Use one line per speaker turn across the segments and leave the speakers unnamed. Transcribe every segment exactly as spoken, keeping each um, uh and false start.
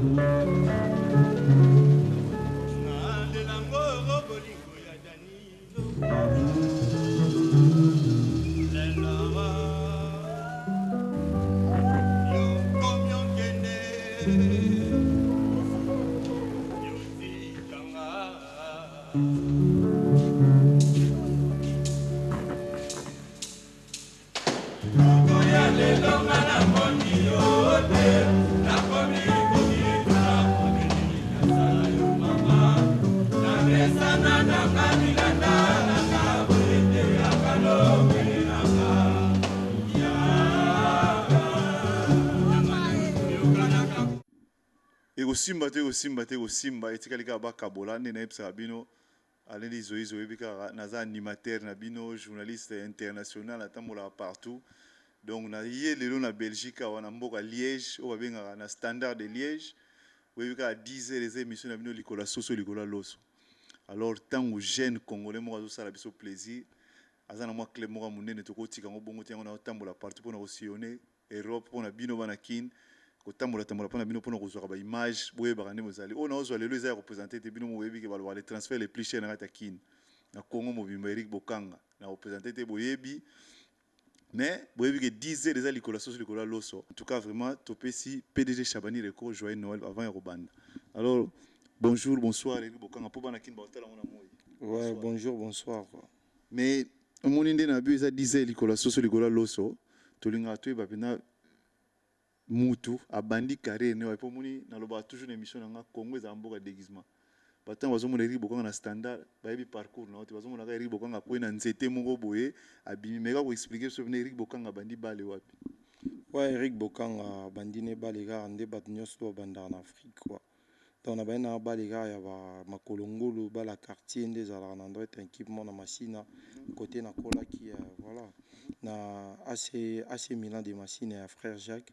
Simba te simba te simba etika lika ba kabola ne na epsa bino aleli zoizo zoe bika naza animateur na bino journaliste international atamola partout donc na ye lelo na Belgique wana mboka Liège o babenga na standard de Liège we bika dix heures les émissions na bino likola soso likola loso alors tango jeune congolais mo azo sala biso plaisir azana mwa club mo munene to kotika ngo bongo tiango na tambola partout pour na osillonner Europe pour na bino bana kin kotambola tambola pona bino pona kozwa ba image boye bakane mozali ona ozwa lelo eza représenter te bino moyebi ke balwa les transferts les plus chers na ta kin na Congo mobimba Eric Bokanga na représenter te boyebi mais boyebi ke dix heures eza likola soso likola loso en tout cas vraiment topesi P D G Chabani Record joyeux Noël avant ya robanda alors bonjour bonsoir Eric Bokanga po bana kin ba otala mona moyi
ouais bonjour bonsoir quoi.
Mais omoni nde na bu eza dix heures likola soso likola loso tolinga to ba pena mutu abandi carrière ne wapo muni na loba toujours une émission na Congo za mboka déguisement batant bazomona Eric Bokanga na standard bayebi parcours na ote bazomona Eric Bokanga ko na nzete moko boye abimi meka ko expliquer sur Eric Bokanga bandi bale wapi.
Ouais, Eric Bokanga bandi ne bale ga ande bat nyoslo banda na Afrique quoi donc na bana bale ga ya ba makolongolo bala quartier nde za na ndo est équipement na machine côté na kola qui voilà na assez assez Milan de machine à frère Jacques.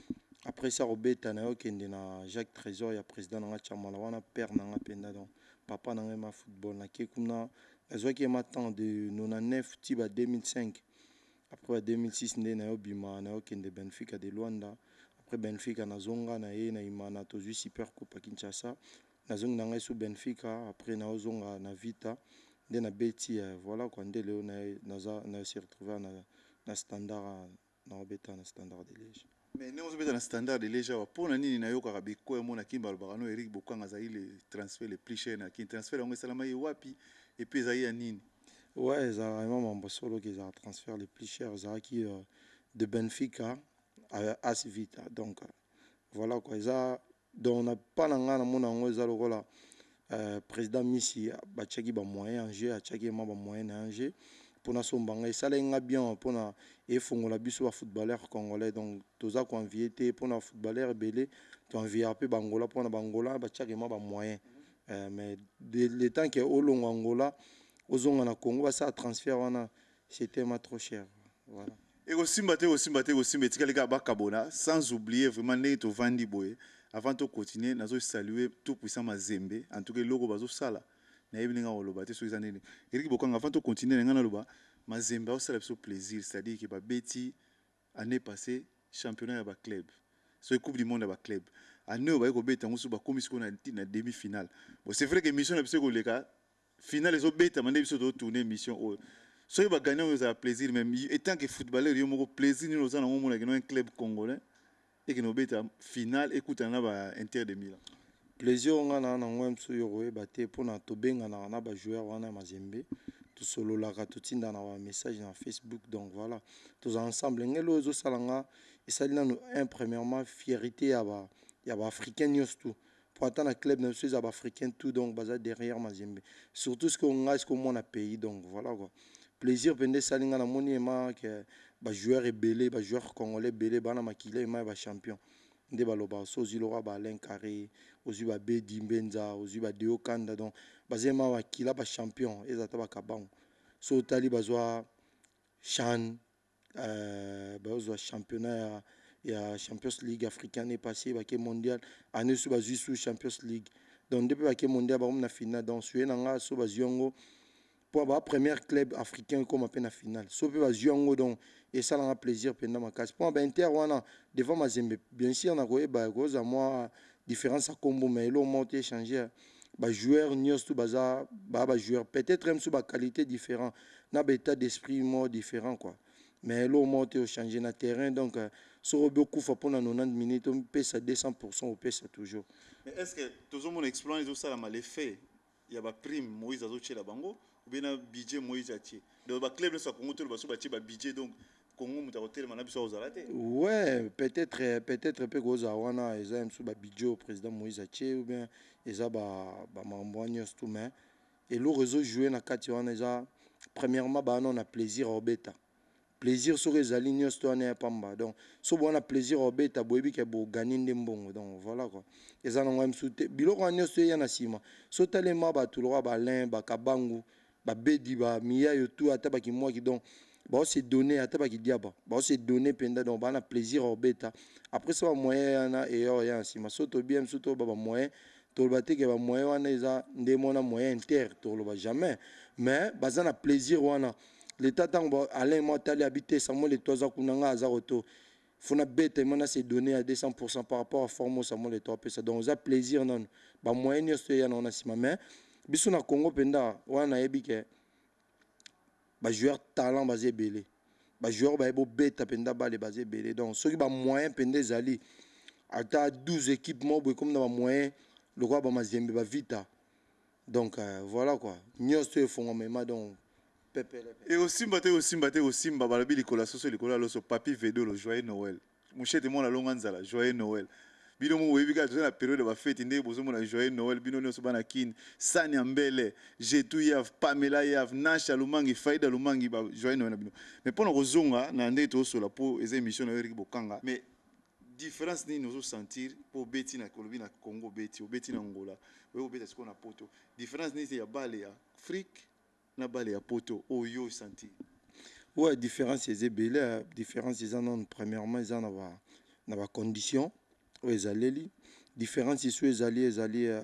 Après ça, Robert na okende na Jacques Trésor ya président na chamala wana père na penda donc papa na ma football na kekuna azwa ki ma temps de quatre-vingt-dix-neuf tiba deux mille cinq après deux mille six ndé na obima na okende Benfica de Luanda après Benfica na zonga na ye na imana tozu super coupe à Kinshasa na zonga na ngai Benfica après na zonga na Vita ndé na Beti voilà quoi ndé leo na na na se retrouver na na standard na obeta na standard de Liège.
Mais nous sommes dans le standard de Liège pour nani na yoka biko ya mona kimba bakano Eric Bokanga za ile transfert les plus chers na kin transfert on salama yi wapi et puis za ya nini.
Ouais, ça vraiment mon solo qui a transfert les plus chers ça qui de Benfica à AS Vita donc voilà quoi ça donc on n'a pas nanga na mona ngo za lokola président Missi ba tchaki ba moyen en jeu a tchaki ma ba moyen en jeu pour na sombanga ça lenga bien pour na et fongola biso ba footballeur congolais donc toza ko envier pour na footballeur belé to envier un peu bangola pour na bangola ba tchaki ma ba moyen mais le temps que au long Angola ozonga na Congo ba ça transfert wana c'était ma trop cher voilà.
Et au Simbate au Simbate au Simbate les gars bakabona sans oublier vraiment né to vandi boy avant de continuer nazo saluer tout puissant Mazembe en tout cas logo bazo sala na yebi nga oloba te so izanene Eric Bokanga avant de continuer nga na loba Mazembe au sala plaisir c'est-à-dire que ba beti année passée championnat ya ba club so coupe du monde ya ba club année ba ko beta ngusu ba komisi ko na na demi-finale bon c'est vrai que mission na biso ko leka finale les beta mande biso to tourner mission o so ba gagner on a plaisir même étant que footballeur yo moko plaisir ni ozana mo mona que un club congolais et que no beta finale écoute na ba Inter de Milan
plaisir nga na na ngwem so yo ba te pona to benga na na ba joueur wana Mazembe to solo la ka to tinda na wa message na Facebook donc voilà tous ensemble ngelo zo salanga et ça là un premièrement fierté ya ba ya ba africain tout pour attendre un club na ceux africain tout donc baza derrière Mazembe surtout ce qu'on a ce qu'on a pays donc voilà quoi plaisir pende salinga na moni ma que ba joueur est belé ba joueur congolais belé bana makile ma ba champion nde baloba sozi lora ba Alain Carré ozu ba Bedi Mbenza ozu ba Deo Kanda donc bazema ba kila ba champion ezata ba kabang so tali bazwa chan euh bazwa championnat ya Champions League africaine est passé ba ke mondial année so bazwi sous Champions League donc depuis ba ke mondial ba na finale donc sué nanga so baziongo pour avoir premier club africain comme à peine à finale so pe baziongo donc et ça n'a plaisir pendant ma casse pour Inter wana devant Mazembe bien sûr on a goye ba goza moi différence à combo mais lo monte échanger ba joueur nyos tout baza ba ba joueur peut-être même sous ba qualité différent na ba état d'esprit mo différent quoi mais lo monte changer na terrain donc sur beaucoup faut pour quatre-vingt-dix minutes on peut ça deux cents pour cent on peut ça toujours.
Mais est-ce que tout le monde explore les ça mal fait il y a ba prime Moïse azoche la bango ou bien un budget Moïse atie donc ba club ça Congo tout le baso ba ba budget donc Congo muta hotel mana biso ozalate
ouais peut-être peut-être peu goza wana eza msu ba budget au président Moïse atie ou bien eza ba ba mamboignos tout mais et le réseau jouer na kati wana eza premièrement ba on a plaisir au beta plaisir sur les alignes sto na pamba donc so bona plaisir au beta boyebi ke bo gagner ndembongo donc voilà quoi eza na ngam sute biloko anya so ya na sima so talema ba tout le roi ba lin ba kabangu ba bedi ba miya yo tout ata ba ki moi qui donc ba se donner ata ba ki diaba ba se donner penda donc ba na plaisir au beta après ça moyen na et yo ya sima so to bien so to ba moyen to ba te ke ba moyen wana eza ndemona moyen inter to lo ba jamais mais baza na plaisir wana l'état tango Alain Motali habité Samuel et Toza Kunanga Azaroto fona bête mana se donner à deux cents pour cent par rapport à Formo Samuel et Toza ça donc ça plaisir non ba moyen yo so ya non asima mais biso na Congo penda wana yebi ke ba joueur talent basé belé ba joueur ba ebo bête penda ba les basé belé donc ceux qui ba moyen penda zali ata douze équipes mo comme na ba moyen le roi ba mazembe ba vita donc euh, voilà quoi nyosto font même donc
et aussi mbaté aussi mbaté aussi mbabalabi likola soso likola loso papi vedo le joyeux Noël mushete mona longanzala joyeux Noël bino mo webi ka na période ba fête ndé bozo mona joyeux Noël bino no so bana kin sani ambele jetu yav Pamela yav Nasha Lumangi Faida Lumangi ba joyeux Noël bino mais pona kozonga na ndé to so la po eza émission na Eric Bokanga mais différence ni nous sentir pour beti na Colombie na Congo beti ou beti na Angola ou beti ce qu'on a poto différence ni ya bale ya Afrique na bale ya poto oyo senti
ouais différence c'est belé différence ils en ont premièrement ils en ont na ba condition ou les alléli différence ils sont les alliés les alliés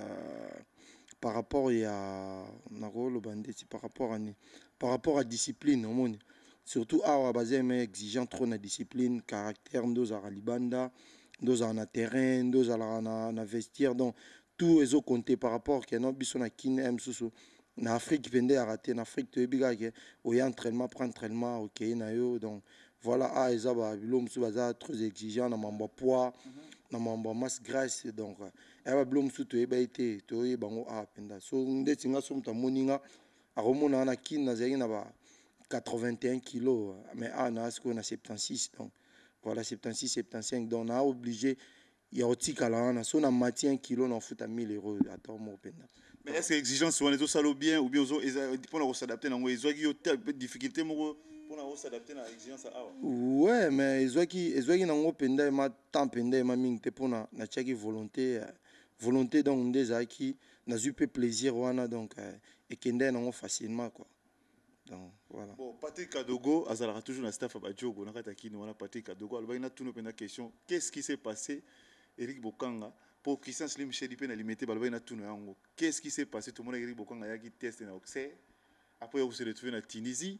par rapport ya na rôle bandit par rapport à par rapport à discipline au monde surtout awa basé mais exigeant trop na discipline caractère ndoz à libanda ndoz na terrain ndoz à na na vestiaire donc tout les autres compter par rapport que non biso na kin m susu na Afrique pendait à rater en Afrique tu es biga que au y entraînement prend entraînement ok na yo donc voilà ah ils ba l'homme sous baza trop exigeant na mambo poids na mambo masse graisse donc et ba l'homme sous tu es ba été tu es bango ah penda so ndetinga so mta moninga a remona na kin na zeli na ba quatre-vingt-un kilos mais ah na ce qu'on a soixante-seize donc voilà soixante-seize soixante-quinze donc on a obligé il y a aussi kala na so na maintien un kilo na fout à mille euros attends mo penda.
Mais est-ce que l'exigence souvent les autres salauds bien ou bien pour s'adapter dans les autres qui ont difficulté pour s'adapter dans l'exigence ah
ouais mais les autres qui les autres qui n'ont pas pendant ma temps pendant ma mine te pour na na chaque volonté volonté donc des acquis na zupe plaisir wana donc et kende na facilement quoi donc voilà
bon Patrick Kadogo azalaka toujours na staff ba jogo na kata kini wana Patrick Kadogo alba ina tuno pena question qu'est-ce qui s'est passé Eric Bokanga pour Christian Slim Chedi pe na limité balba ina tuno yango qu'est-ce qui s'est passé tout le monde Eric Bokanga ya ki test na Auxerre après on se retrouve na Tunisie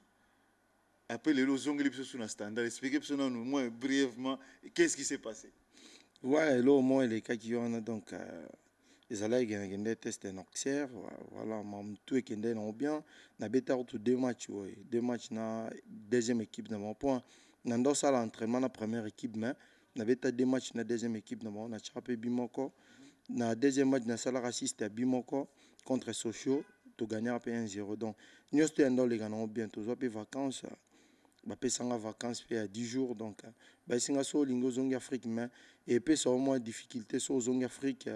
après les lozongeli biso sur na standard expliquer biso na nous moins brièvement qu'est-ce qui s'est passé
ouais là au moins les cas qui ont donc les allaient gagner test en Auxerre voilà mam tout est kende na bien na beta tout deux matchs ouais deux matchs na deuxième équipe na mon point na ndo ça l'entraînement na première équipe mais na beta deux matchs na deuxième équipe na mon na chapé bimoko na deuxième match na sala assiste à bimoko contre Sochaux to gagner à un zéro donc nous c'était dans les gagnants bien tous op vacances ba pesanga vacances fait à dix jours donc ba singa so lingo zongi Afrique mais et puis ça au moins difficulté so zongi Afrique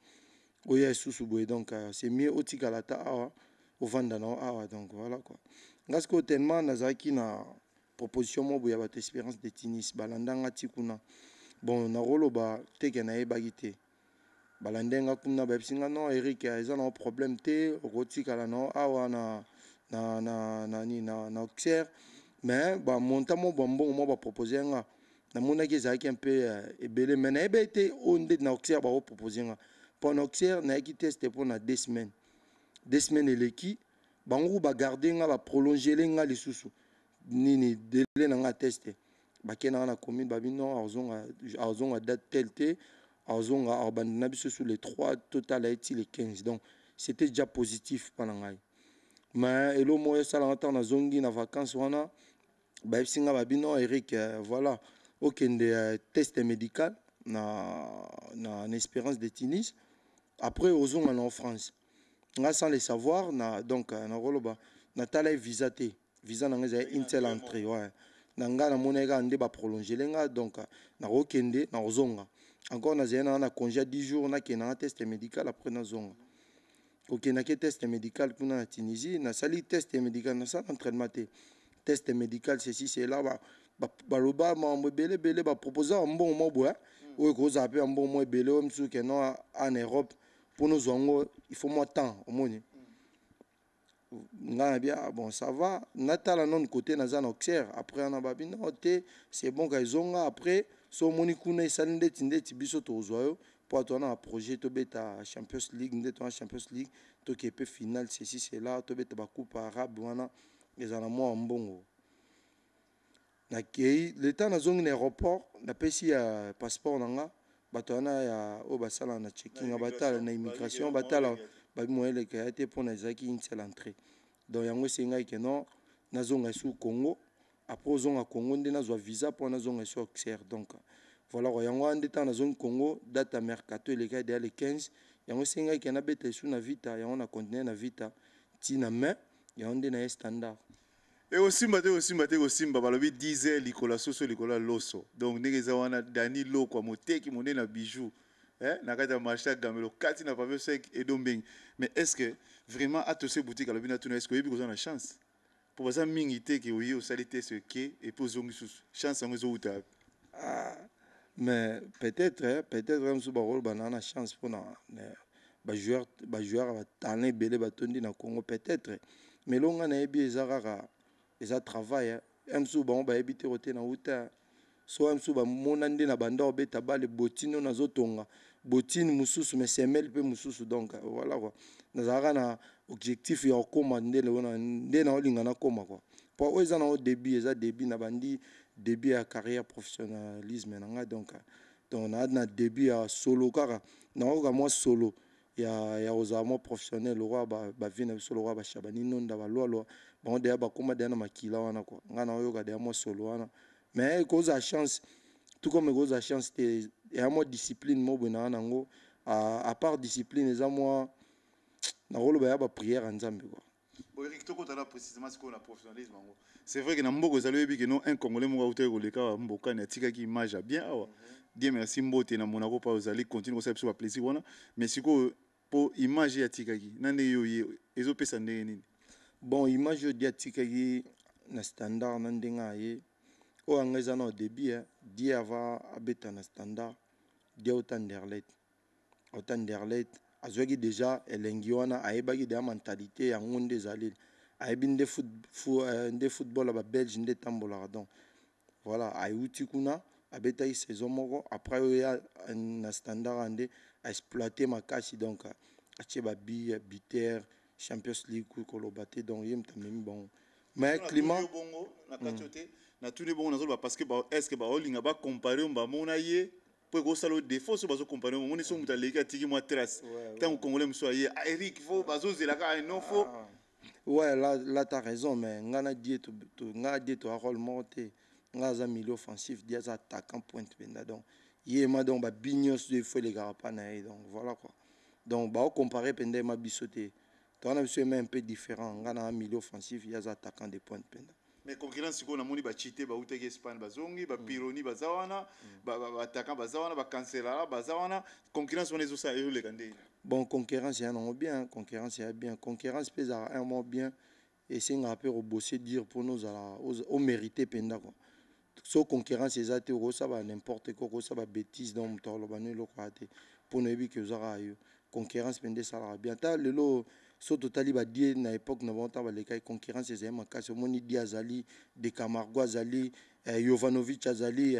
oui sous donc c'est mieux au tikalata awa au vandana awa donc voilà quoi parce que tellement nazaki na proposition mo boya ba expérience de tennis balandanga tikuna bon na rolo ba teke na ebagité balandenga kuna ba singa non Eric ils ont un problème té rotikala no awa na na na na ni na na Auxerre mais ba montamo bombo mo ba proposer nga na mona ki zaki un peu ebele mais na ebete onde na Auxerre ba proposer nga pour Auxerre na ki test pour na deux semaines deux semaines eleki bango ba garder nga ba prolonger nga lisusu nini délai na nga tester ba kena na commune ba bino azonga azonga date tel té azonga abandona biso sur les trois total aiti les quinze donc c'était déjà positif pendant ngai mais elo moyo sala ngata na zongi na vacances wana ba singa babino Eric euh, voilà okende euh, test médical na na en espérance de Tunis après ozonga en France nga sans le savoir na donc na roloba na tala visa te visa na ngeza une seule entrée ouais na nga na moneka nde ba prolonger lenga donc na okende na ozonga encore na zena na congé dix jours na kena test médical après na zonga ok na ke test médical kuna na Tunisie na sali test médical na sa entraînement te test médical ceci c'est là ba ba loba mambo belé belé ba proposer un bon mot bois ou ko za pe un bon mot belé o msu ke no en Europe pour nous zongo il faut moins temps au moins nga bien bon ça va natala non côté na zana oxer après on a babino te c'est bon ka zonga après so moni kuna isalinde tinde tibiso to zoyo pour toi na projet to beta Champions League nde to Champions League to qui peut finale ceci c'est là to beta ba coupe arabe wana les ana mo mbongo na kei le temps na zongi na aéroport na pesi ya passeport nanga bato wana ya o basala na checking batala na immigration batala ba moyele ka ate pour na zaki une seule entrée donc yango senga ke non na zonga sous Congo après zonga Congo nde na zo visa pour na zonga sous Auxerre donc voilà yango ande temps na zongi Congo date mercato le cas de le quinze yango senga ke na beta sous na vita yango na continuer na vita ti na main yango nde na standard.
Et aussi, maté aussi, maté aussi, babalobi disait likola soso likola loso. Donc, n'est-ce pas Dani lo quoi, moté qui monnaie na bijou, hein, na kata marché gamelo, kati na pavé sec et dombing. Mais est-ce que vraiment à tous ces boutiques à l'obina tu est-ce que vous avez la chance pour ça mingité qui oui au salité ce qui et pour zongi sous chance en zo uta.
Ah, mais peut-être hein, peut-être même sous barol banana chance pour na ba joueur ba joueur ba talent belé ba tondi na Congo peut-être mais longa na ebi ezarara eza travail hein msu ba ba ebité roté na uta so msu ba monande na banda obeta bale botino na zotonga botine mususu mais semel pe mususu donc voilà quoi nazara na objectif ya koma ndele wana nde na olinga na koma quoi pour oza na au début eza début na bandi début ya carrière professionnalisme na nga donc donc na na début ya solo kaka na oka moi solo ya ya ozamo professionnel roi ba ba vina solo roi ba shabani nonda ba lolo bon de ba koma de na makila wana quoi nga na oyoka de moi solo wana mais cause a chance tout comme cause a chance et à moi discipline mo bona nango à part discipline eza moi na rolo ba ya ba prière en Nzambe quoi.
Bon Eric toko tala précisément ce qu'on a professionnalisme ngo. C'est vrai que na mboko zalo bi que non un congolais mo auto ko leka mboka na tika ki image bien awa. Dieu merci mbote na monako pa ozali continue ko sa biso ba plaisir wana mais siko pour image ya tika ki nande yo ezo pesa ndenge nini.
Bon image yo dia tika ki na standard na ndenga ye o angeza na au début hein Dieu ava abeta na standard Dieu autant derlet autant derlet azwaki déjà elengi wana ayebaki de mentalité ya ngonde zalil ayebi nde foot nde football ba belge nde tambola donc voilà ayuti kuna abeta saison moko après ya na standard ande a exploiter makasi donc atie ba bi biter Champions League ko lobate donc yem tamemi bon mais climat
bongo na katiote na tous les bons na parce que est-ce que ba olinga ba comparer ba mona ye pour que ça le défaut sur bazo comparer mon sont muta leka tiki moi trace tant congolais monsieur ye Eric faut bazo zelaka non faut
ouais là là tu as raison mais ngana die to ngana die to rôle monté ngana milieu offensif dia attaquant pointe benda donc yé ma donc ba bignos de faut les gars pas na donc voilà quoi donc ba comparer pende ma bisoté tu as un un peu différent ngana milieu offensif il y a attaquant de pointe benda.
Mais concurrence ko na moni ba chité ba uteki Espagne bazongi ba pironi bazawana ba ba attaquant bazawana ba cancela bazawana concurrence on ezo sa yo le kande.
Bon concurrence ya non bien concurrence ya bien concurrence pèse un mot bien et c'est un peu bosser dire pour nous à au mériter penda quoi so concurrence les até au ça va n'importe quoi ça va bêtise dans mon temps le bané le croate pour ne bien que zara yo concurrence pende ça va bien ta le lo so totali ba die na époque na bonta ba les cas concurrence c'est un cas moni diazali de Camargo azali Jovanovic azali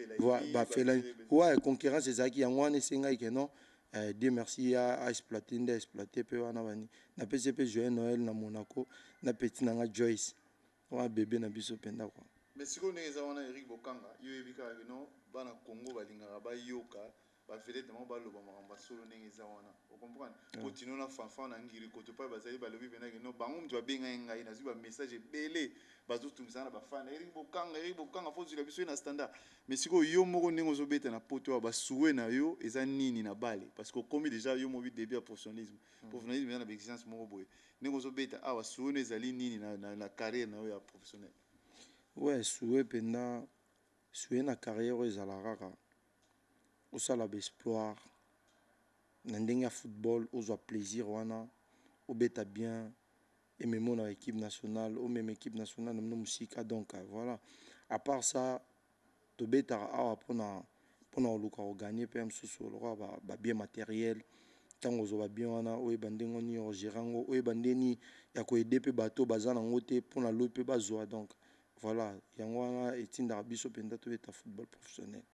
ba fela ouais concurrence c'est ça qui en one singa que non Dieu merci à exploiter nde exploiter pe wana bani na P C P jouer Noël na Monaco na petit nanga Joyce wa bébé na biso penda quoi.
Mais si on est wana Eric Bokanga yo ebika no bana Congo balinga ba yoka bavedete bango baloba makambo ya solo ndenge eza wana ocomprendre kotino na fanfan na ngiri koto mpe bazali balobi mpenaki no bango moto babenga ye ngai nazwi bamessage ebele bazotungisana na bafana eri bokanga eri bokanga fo ozwila biso ye na standard mais sikoyo yo moko ndenge ozobeta na poto oyo basuwe na yo eza nini na bale parce que okomi déjà yo mobi début ya professionnalisme professionnalisme eza na baexigence moko boye ndenge ozobeta awa suwe no ezali nini na, na, na carrière na yo ya professionnel.
Ouais, suwe mpenza suwe na carrière oyo ezala kaka osala baespoir na ndenge ya football ozwa plaisir wana obeta bien ememo na équipe nationale omema équipe nationale namino musika donc voilà à part ça tobetaka awa mpona mpona koluka koganye mpe mosusu oloka babien matériel ntango ozwa babien wana oyeba ndenge nini ogéra yango oyeba ndeni ya koede mpe bato baza nango te mpona loi mpe bazwa donc voilà yango wana etindaka biso mpenza tobeta football professionnel.